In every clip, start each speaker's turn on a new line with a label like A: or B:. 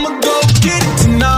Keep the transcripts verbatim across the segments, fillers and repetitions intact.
A: I'ma go get it tonight.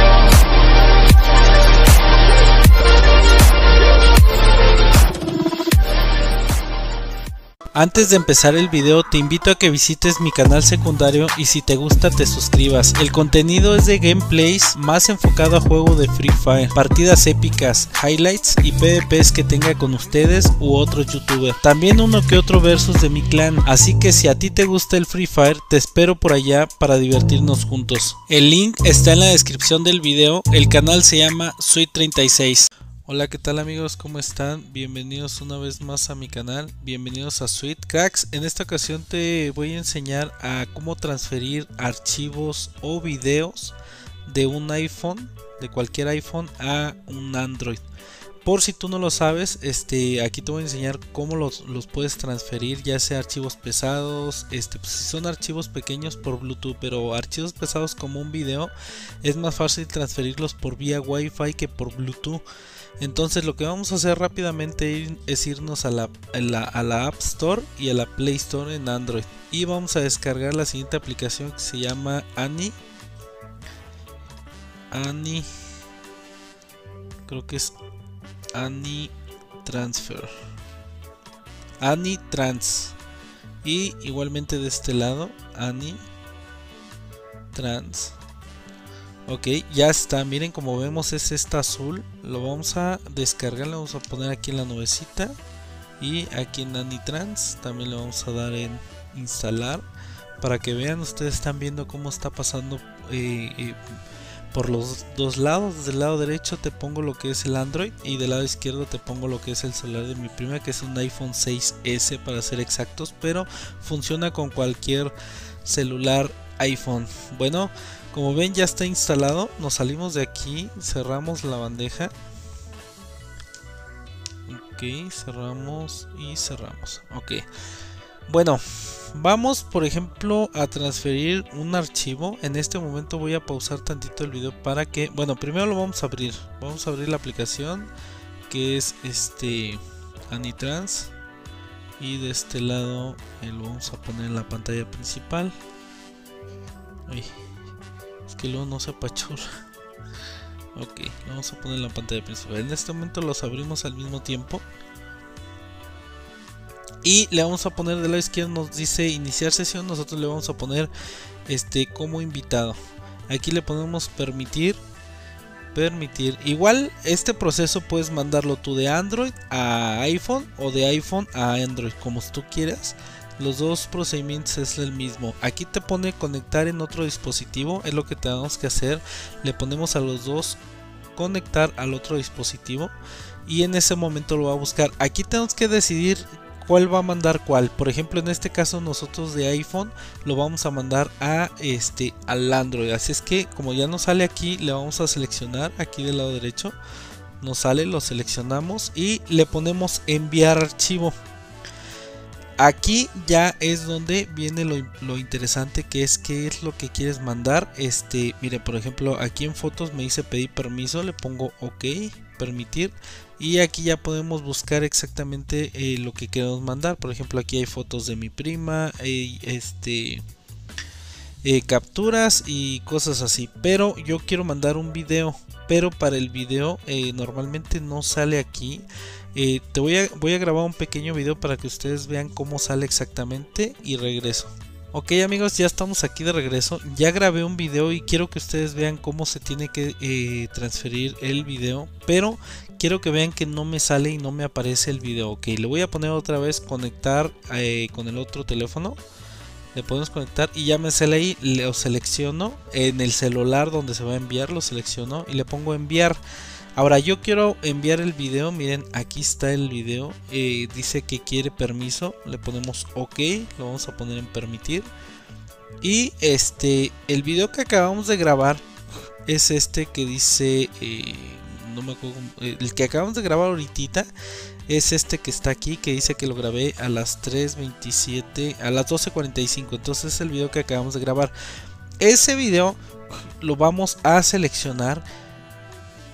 B: Antes de empezar el video te invito a que visites mi canal secundario y si te gusta te suscribas. El contenido es de gameplays más enfocado a juego de Free Fire, partidas épicas, highlights y PvPs que tenga con ustedes u otros youtubers. También uno que otro versus de mi clan, así que si a ti te gusta el Free Fire te espero por allá para divertirnos juntos. El link está en la descripción del video, el canal se llama Sweet treinta y seis. Hola, ¿qué tal amigos? ¿Cómo están? Bienvenidos una vez más a mi canal, bienvenidos a Sweet Cracks. En esta ocasión te voy a enseñar a cómo transferir archivos o videos de un iPhone, de cualquier iPhone, a un Android. Por si tú no lo sabes, este, aquí te voy a enseñar cómo los, los puedes transferir, ya sea archivos pesados, este, pues si son archivos pequeños por Bluetooth, pero archivos pesados como un video, es más fácil transferirlos por vía Wi-Fi que por Bluetooth. Entonces lo que vamos a hacer rápidamente es irnos a la, a, la, a la App Store y a la Play Store en Android. Y vamos a descargar la siguiente aplicación que se llama Ani. Ani. Creo que es Ani Transfer. Ani Trans. Y igualmente de este lado, Ani Trans. Ok, ya está, miren como vemos es esta azul, lo vamos a descargar, le vamos a poner aquí en la nubecita y aquí en Anitrans también le vamos a dar en instalar para que vean, ustedes están viendo cómo está pasando eh, eh, por los dos lados. Del lado derecho te pongo lo que es el Android y del lado izquierdo te pongo lo que es el celular de mi prima, que es un iPhone seis ese para ser exactos, pero funciona con cualquier celular iPhone. Bueno, como ven ya está instalado, nos salimos de aquí, cerramos la bandeja. Ok, cerramos y cerramos. Ok, bueno, vamos por ejemplo a transferir un archivo. En este momento voy a pausar tantito el video para que, bueno, primero lo vamos a abrir. Vamos a abrir la aplicación que es este Anitrans. Y de este lado eh, lo vamos a poner en la pantalla principal. Ay, es que luego no se apachurra. Ok, lo vamos a poner en la pantalla principal. En este momento los abrimos al mismo tiempo. Y le vamos a poner del lado izquierdo, nos dice iniciar sesión. Nosotros le vamos a poner este como invitado. Aquí le ponemos permitir. Permitir. Igual este proceso puedes mandarlo tú de Android a iPhone o de iPhone a Android, como tú quieras. Los dos procedimientos es el mismo. Aquí te pone conectar en otro dispositivo, es lo que tenemos que hacer. Le ponemos a los dos conectar al otro dispositivo y en ese momento lo va a buscar. Aquí tenemos que decidir cuál va a mandar cuál. Por ejemplo, en este caso nosotros de iPhone lo vamos a mandar a este al Android. Así es que como ya nos sale aquí, le vamos a seleccionar aquí del lado derecho. Nos sale, lo seleccionamos y le ponemos enviar archivo. Aquí ya es donde viene lo, lo interesante, que es qué es lo que quieres mandar. Este, mire, por ejemplo, aquí en fotos me dice pedir permiso, le pongo ok, permitir. Y aquí ya podemos buscar exactamente eh, lo que queremos mandar. Por ejemplo, aquí hay fotos de mi prima, eh, este, eh, capturas y cosas así. Pero yo quiero mandar un video, pero para el video eh, normalmente no sale aquí. Eh, te voy a, voy a grabar un pequeño video para que ustedes vean cómo sale exactamente y regreso. Ok amigos, ya estamos aquí de regreso. Ya grabé un video y quiero que ustedes vean cómo se tiene que eh, transferir el video, pero quiero que vean que no me sale y no me aparece el video. Ok, le voy a poner otra vez conectar eh, con el otro teléfono. Le podemos conectar y ya me sale ahí, lo selecciono en el celular donde se va a enviar, lo selecciono y le pongo enviar. Ahora yo quiero enviar el video, miren, aquí está el video, eh, dice que quiere permiso, le ponemos ok, lo vamos a poner en permitir. Y este, el video que acabamos de grabar es este que dice, eh, no me acuerdo, eh, el que acabamos de grabar ahorita es este que está aquí, que dice que lo grabé a las tres veintisiete, a las doce cuarenta y cinco, entonces es el video que acabamos de grabar. Ese video lo vamos a seleccionar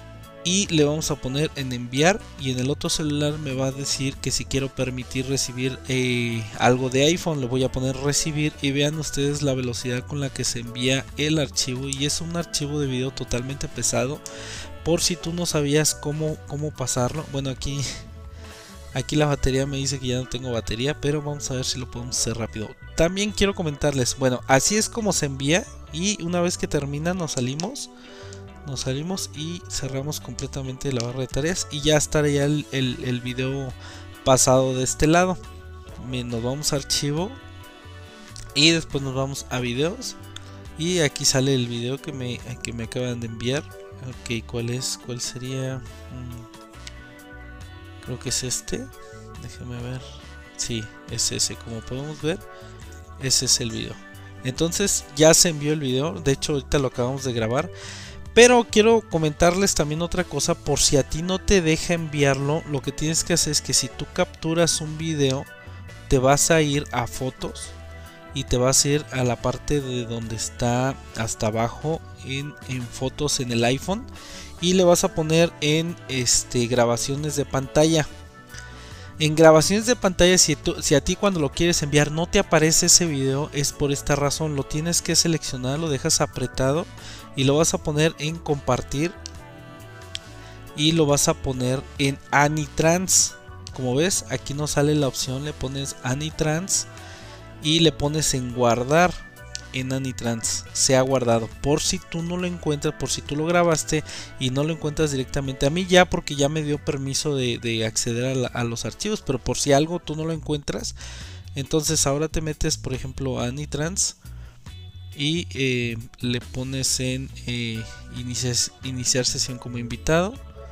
B: y le vamos a poner en enviar, y en el otro celular me va a decir que si quiero permitir recibir eh, algo de iPhone, le voy a poner recibir, y vean ustedes la velocidad con la que se envía el archivo, y es un archivo de video totalmente pesado. Por si tú no sabías cómo, cómo pasarlo, bueno, aquí aquí la batería me dice que ya no tengo batería, pero vamos a ver si lo podemos hacer rápido. También quiero comentarles, bueno, así es como se envía, y una vez que termina nos salimos nos salimos y cerramos completamente la barra de tareas, y ya estaría el, el, el video pasado de este lado. Bien, nos vamos a archivo y después nos vamos a videos, y aquí sale el video que me, que me acaban de enviar. Ok, ¿cuál es? ¿Cuál sería? Hmm, creo que es este. Déjame ver. Sí, es ese. Como podemos ver, ese es el video. Entonces ya se envió el video. De hecho, ahorita lo acabamos de grabar. Pero quiero comentarles también otra cosa, por si a ti no te deja enviarlo, lo que tienes que hacer es que si tú capturas un video, te vas a ir a fotos y te vas a ir a la parte de donde está hasta abajo en, en fotos en el iPhone, y le vas a poner en este grabaciones de pantalla. En grabaciones de pantalla, si, tú, si a ti cuando lo quieres enviar no te aparece ese video, es por esta razón. Lo tienes que seleccionar, lo dejas apretado y lo vas a poner en compartir, y lo vas a poner en Anitrans. Como ves, aquí no sale la opción, le pones Anitrans y le pones en guardar. En Anitrans se ha guardado, por si tú no lo encuentras, por si tú lo grabaste y no lo encuentras directamente. A mí ya, porque ya me dio permiso de, de acceder a, la, a los archivos, pero por si algo tú no lo encuentras, entonces ahora te metes por ejemplo a Anitrans y eh, le pones en eh, iniciar, iniciar sesión como invitado,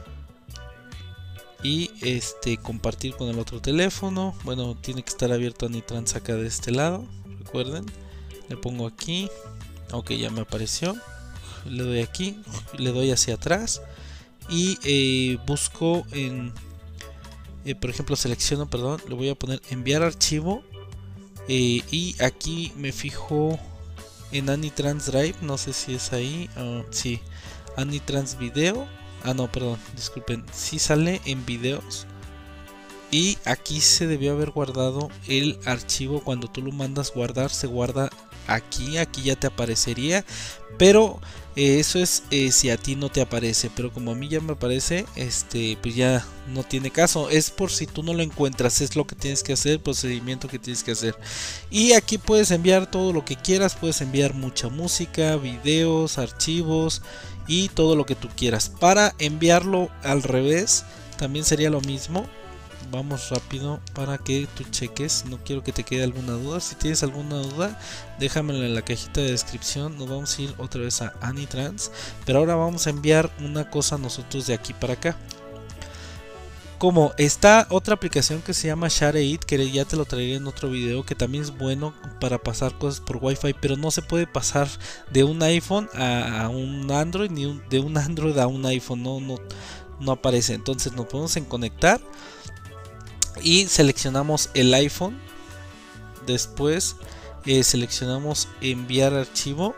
B: y este compartir con el otro teléfono. Bueno, tiene que estar abierto Anitrans acá de este lado, recuerden. Le pongo aquí, ok, ya me apareció. Le doy aquí, le doy hacia atrás y eh, busco en eh, por ejemplo selecciono, perdón, le voy a poner enviar archivo, eh, y aquí me fijo en Anitrans Drive, no sé si es ahí, uh, sí, Anitrans video, ah no, perdón, disculpen, sí sale en videos. Y aquí se debió haber guardado el archivo. Cuando tú lo mandas guardar, se guarda aquí, aquí ya te aparecería, pero eh, eso es eh, si a ti no te aparece, pero como a mí ya me aparece, este pues ya no tiene caso. Es por si tú no lo encuentras, es lo que tienes que hacer, el procedimiento que tienes que hacer. Y aquí puedes enviar todo lo que quieras, puedes enviar mucha música, videos, archivos y todo lo que tú quieras. Para enviarlo al revés también sería lo mismo. Vamos rápido para que tú cheques, no quiero que te quede alguna duda. Si tienes alguna duda, déjamela en la cajita de descripción. Nos vamos a ir otra vez a Anitrans, pero ahora vamos a enviar una cosa nosotros de aquí para acá. Como está otra aplicación que se llama ShareIt, que ya te lo traeré en otro video, que también es bueno para pasar cosas por Wi-Fi, pero no se puede pasar de un iPhone a, a un Android, ni un, de un Android a un iPhone, no, no, no aparece. Entonces nos podemos en conectar y seleccionamos el iPhone, después eh, seleccionamos enviar archivo,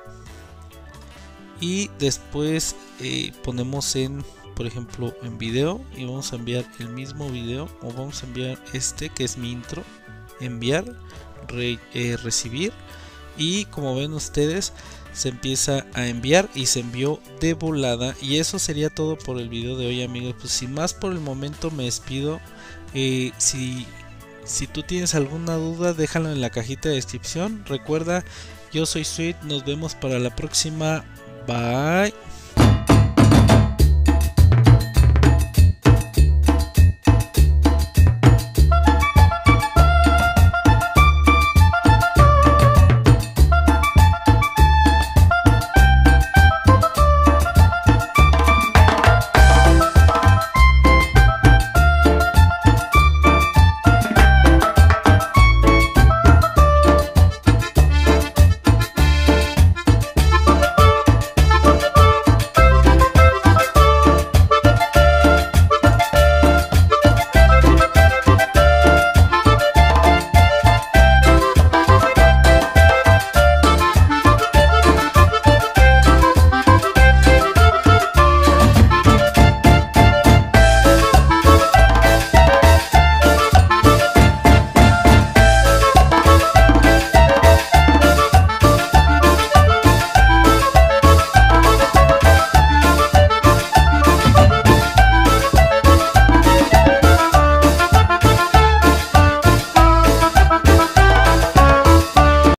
B: y después eh, ponemos en, por ejemplo, en video, y vamos a enviar el mismo video, o vamos a enviar este que es mi intro, enviar, re, eh, recibir, y como ven ustedes se empieza a enviar y se envió de volada. Y eso sería todo por el video de hoy, amigos. Pues sin más por el momento me despido. Eh, si, si tú tienes alguna duda, déjalo en la cajita de descripción. Recuerda, yo soy Sweet, nos vemos para la próxima. Bye.